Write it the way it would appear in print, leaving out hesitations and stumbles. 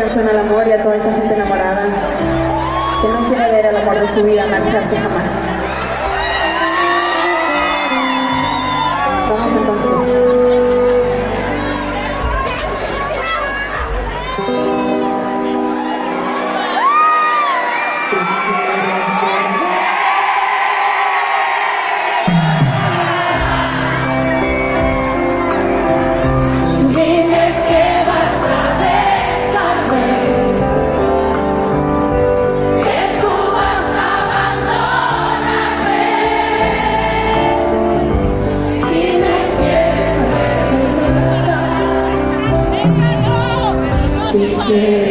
canción al amor y a toda esa gente enamorada que no quiere ver el amor de su vida marcharse jamás. Vamos entonces. Si quieres